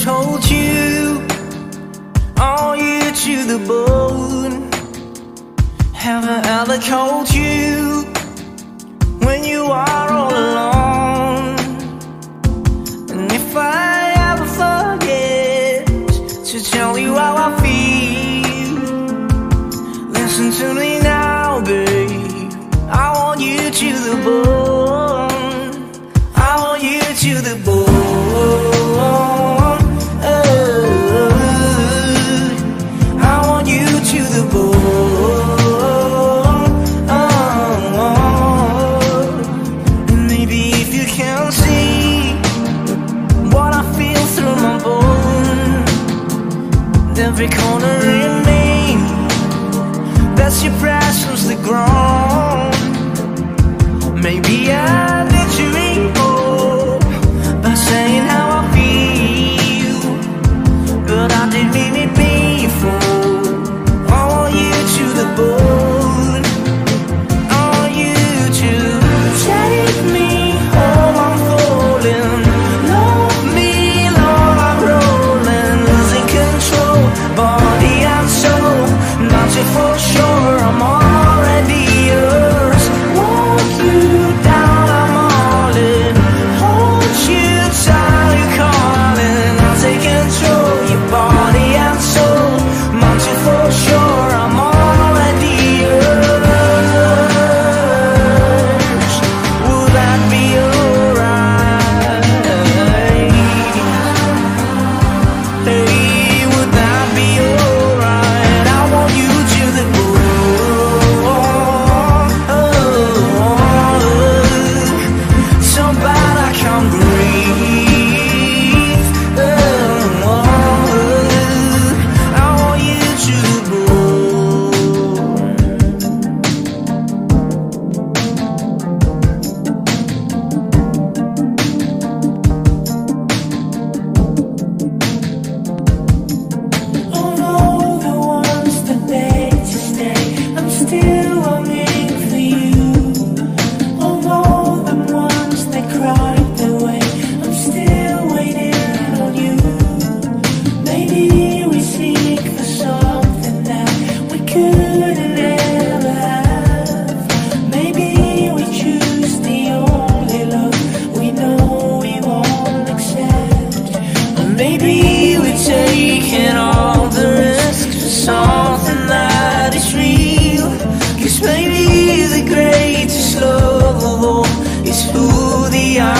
told you, are you to the bone? Have I ever called you when you are all alone? And if I ever forget to tell you how I feel, listen to me now, babe. I want you to the bone. I want you to the bone. I want you to the bone. And maybe if you can see what I feel through my bone, every corner in me, that's your presence, the ground. Maybe I let you in hope by saying how I feel, but I didn't mean it before. I want you to the bone. I want you to take me home, I'm falling. Love me, Lord, I'm rolling, losing control, body and soul. Not you for sure, I'm already yours. Want you down, I'm all in. Hold you tight, you're calling. I'll take control, your body and soul. Not you for sure, I'm already yours. Would that be alright? Hey, would that be alright? I want you to the bone. So bad I can't breathe. I want you to the Of all the ones that beg to stay, I'm still longing for you. Of all the ones that cried their way, I'm still waiting on you. Maybe we seek for something that we couldn't ever have. Maybe we choose the only love we know we won't accept. Or maybe we're taking all the risks for something that is real. 'Cause maybe the greatest love of all is who the